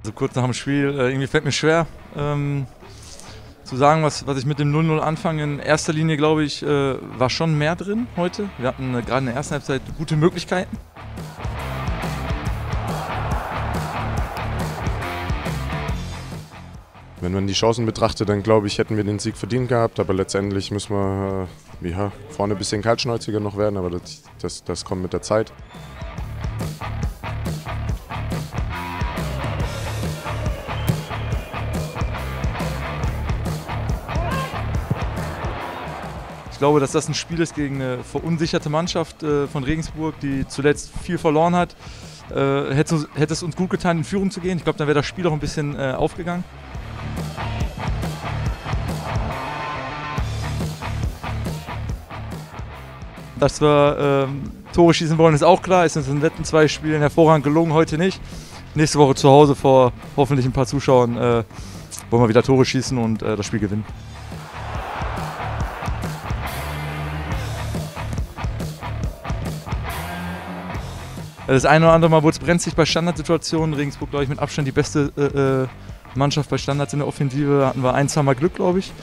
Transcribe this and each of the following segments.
Also kurz nach dem Spiel, irgendwie fällt mir schwer zu sagen, was ich mit dem 0-0 anfange. In erster Linie, glaube ich, war schon mehr drin heute. Wir hatten gerade in der ersten Halbzeit gute Möglichkeiten. Wenn man die Chancen betrachtet, dann glaube ich, hätten wir den Sieg verdient gehabt. Aber letztendlich müssen wir vorne ein bisschen kaltschnäuziger noch werden, aber das kommt mit der Zeit. Ich glaube, dass das ein Spiel ist gegen eine verunsicherte Mannschaft von Regensburg, die zuletzt viel verloren hat. Hätte es uns gut getan, in Führung zu gehen. Ich glaube, dann wäre das Spiel auch ein bisschen aufgegangen. Dass wir Tore schießen wollen, ist auch klar. Ist uns in den letzten 2 Spielen hervorragend gelungen, heute nicht. Nächste Woche zu Hause vor hoffentlich ein paar Zuschauern wollen wir wieder Tore schießen und das Spiel gewinnen. Das eine oder andere Mal wurde es brenzlig bei Standardsituationen. Regensburg, glaube ich, mit Abstand die beste Mannschaft bei Standards in der Offensive. Hatten wir 1-2 Mal Glück, glaube ich.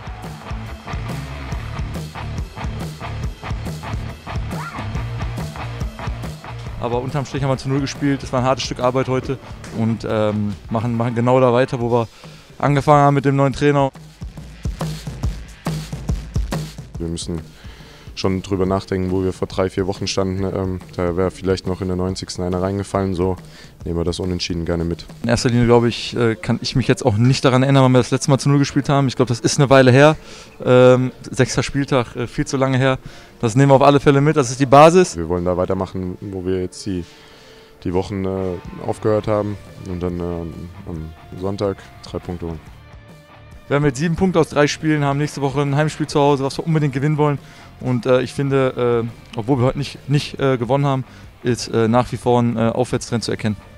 Aber unterm Strich haben wir zu 0 gespielt. Das war ein hartes Stück Arbeit heute und machen genau da weiter, wo wir angefangen haben mit dem neuen Trainer. Wir müssen schon drüber nachdenken, wo wir vor 3-4 Wochen standen. Da wäre vielleicht noch in der 90. einer reingefallen. So nehmen wir das Unentschieden gerne mit. In erster Linie, glaube ich, kann ich mich jetzt auch nicht daran erinnern, wann wir das letzte Mal zu 0 gespielt haben. Ich glaube, das ist eine Weile her. 6. Spieltag, viel zu lange her. Das nehmen wir auf alle Fälle mit, das ist die Basis. Wir wollen da weitermachen, wo wir jetzt die Wochen aufgehört haben. Und dann am Sonntag 3 Punkte holen. Wir haben jetzt 7 Punkte aus 3 Spielen, haben nächste Woche ein Heimspiel zu Hause, was wir unbedingt gewinnen wollen. Und ich finde, obwohl wir heute nicht gewonnen haben, ist nach wie vor ein Aufwärtstrend zu erkennen.